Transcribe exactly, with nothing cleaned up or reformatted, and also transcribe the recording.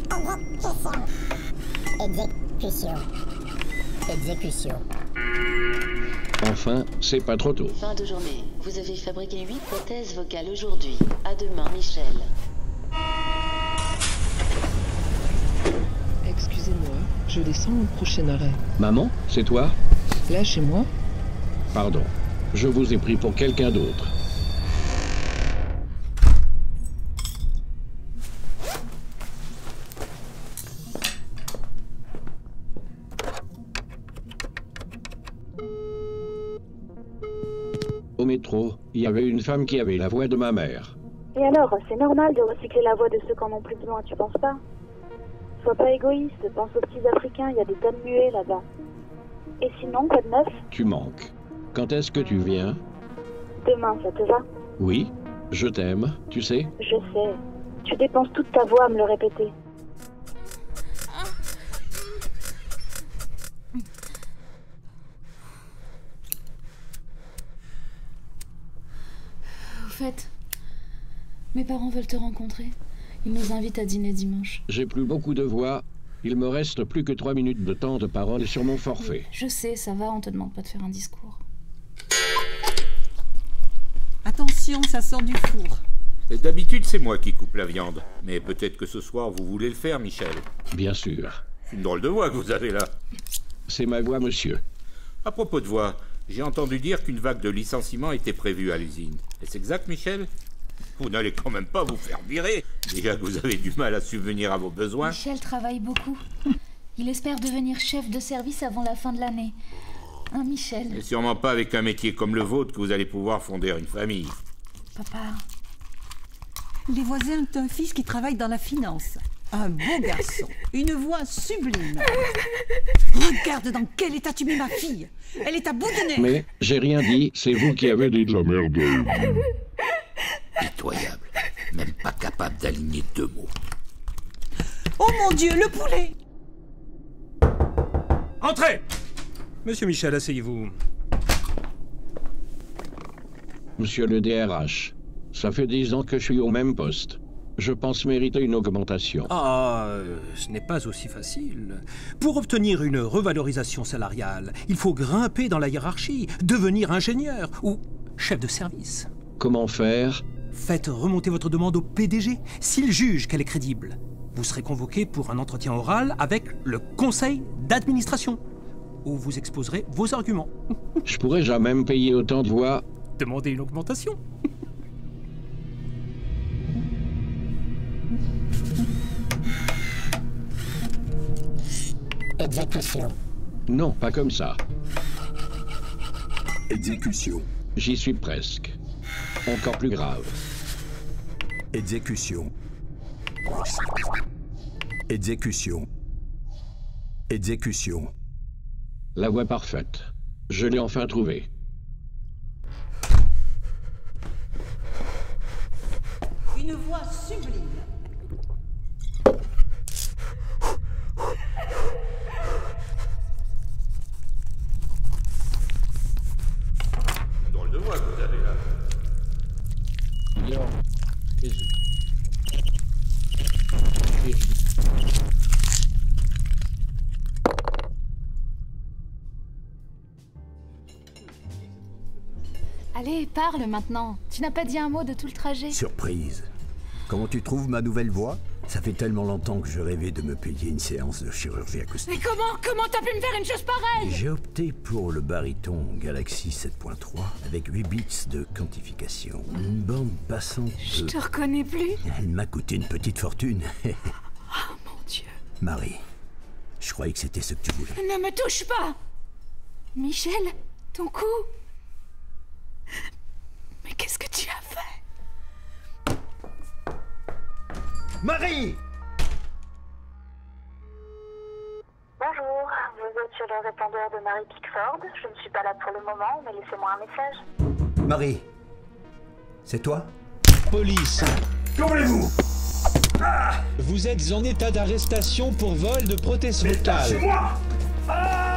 Exécution. Exécution. Enfin, c'est pas trop tôt. Fin de journée. Vous avez fabriqué huit prothèses vocales aujourd'hui. À demain, Michel. Excusez-moi, je descends au prochain arrêt. Maman, c'est toi? Là, chez moi? Pardon, je vous ai pris pour quelqu'un d'autre. Au métro, il y avait une femme qui avait la voix de ma mère. Et alors, c'est normal de recycler la voix de ceux qui en ont plus besoin, tu penses pas? Sois pas égoïste, pense aux petits Africains, il y a des tonnes muets là-bas. Et sinon, quoi de neuf? Tu manques. Quand est-ce que tu viens? Demain, ça te va? Oui, je t'aime, tu sais. Je sais. Tu dépenses toute ta voix à me le répéter. Au fait, mes parents veulent te rencontrer. Ils nous invitent à dîner dimanche. J'ai plus beaucoup de voix. Il me reste plus que trois minutes de temps de parole sur mon forfait. Je sais, ça va, on te demande pas de faire un discours. Attention, ça sort du four. D'habitude, c'est moi qui coupe la viande. Mais peut-être que ce soir, vous voulez le faire, Michel. Bien sûr. C'est une drôle de voix que vous avez là. C'est ma voix, monsieur. À propos de voix, j'ai entendu dire qu'une vague de licenciements était prévue à l'usine. Est-ce exact, Michel? Vous n'allez quand même pas vous faire virer. Déjà que vous avez du mal à subvenir à vos besoins. Michel travaille beaucoup. Il espère devenir chef de service avant la fin de l'année. Hein, Michel? Et sûrement pas avec un métier comme le vôtre que vous allez pouvoir fonder une famille. Papa... Les voisins ont un fils qui travaille dans la finance. Un beau garçon. Une voix sublime. Regarde dans quel état tu mets ma fille. Elle est à bout de nez. Mais j'ai rien dit, c'est vous qui avez dit de la merde. Pitoyable. Même pas capable d'aligner deux mots. Oh mon Dieu, le poulet! Entrez! Monsieur Michel, asseyez-vous. Monsieur le D R H, ça fait dix ans que je suis au même poste. Je pense mériter une augmentation. Ah, euh, ce n'est pas aussi facile. Pour obtenir une revalorisation salariale, il faut grimper dans la hiérarchie, devenir ingénieur ou chef de service. Comment faire? Faites remonter votre demande au P D G. S'il juge qu'elle est crédible, vous serez convoqué pour un entretien oral avec le conseil d'administration, où vous exposerez vos arguments. Je pourrais jamais me payer autant de voix. Demandez une augmentation. Exécution. Non, pas comme ça. Exécution. J'y suis presque. Encore plus grave. Exécution. Exécution. Exécution. La voix parfaite. Je l'ai enfin trouvée. Une voix sublime. Drôle de voix que vous avez là. Yo. Jésus. Allez, parle maintenant. Tu n'as pas dit un mot de tout le trajet. Surprise. Comment tu trouves ma nouvelle voix? Ça fait tellement longtemps que je rêvais de me payer une séance de chirurgie acoustique. Mais comment Comment t'as pu me faire une chose pareille? J'ai opté pour le baryton Galaxy sept point trois avec huit bits de quantification. Une bande passante. Je te reconnais plus. Elle m'a coûté une petite fortune. Oh mon Dieu. Marie, je croyais que c'était ce que tu voulais. Ne me touche pas. Michel, ton cou. Mais qu'est-ce que tu as fait? Marie! Bonjour, vous êtes sur le répondeur de Marie Pickford. Je ne suis pas là pour le moment, mais laissez-moi un message. Marie, c'est toi? Police. Que voulez-vous? Vous êtes en état d'arrestation pour vol de prothèse vocale. Lâchez-moi! Ah!